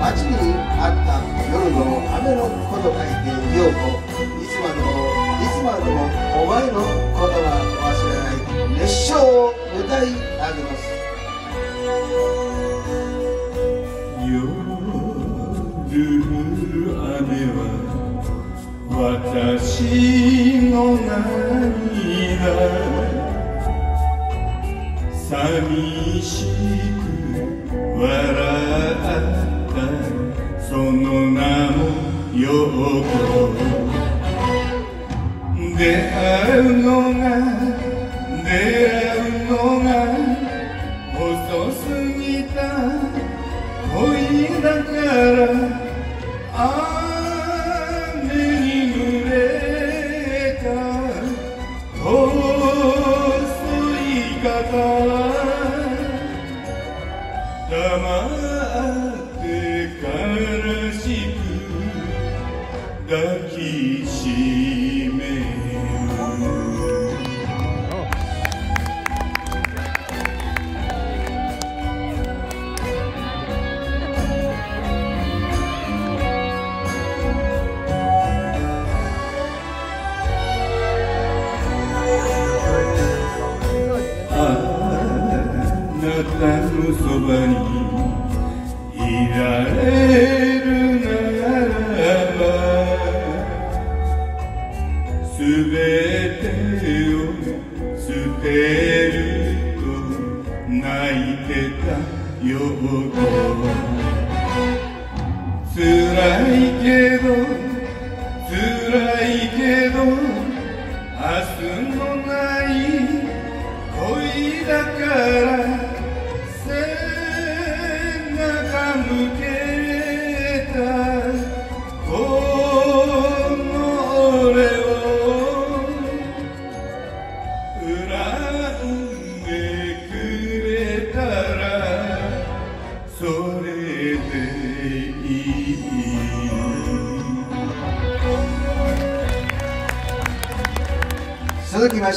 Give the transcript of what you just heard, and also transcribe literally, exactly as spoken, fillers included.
街にあった夜の雨の子と書いて陽子。いつまでもいつまでもお前のことは忘れない熱唱を歌い上げます。 夜雨は私の涙、寂しく笑ったその名も陽子。出会うのが出会うのが遅すぎた恋だから雨に濡れた細い肩黙って悲しく抱きしめる。あなたのそばにいられるならばすべてを捨てると泣いてた陽子。辛いけど辛いけど明日のない恋だから向けたこの俺を恨んでくれたらそれでいい。 続きまして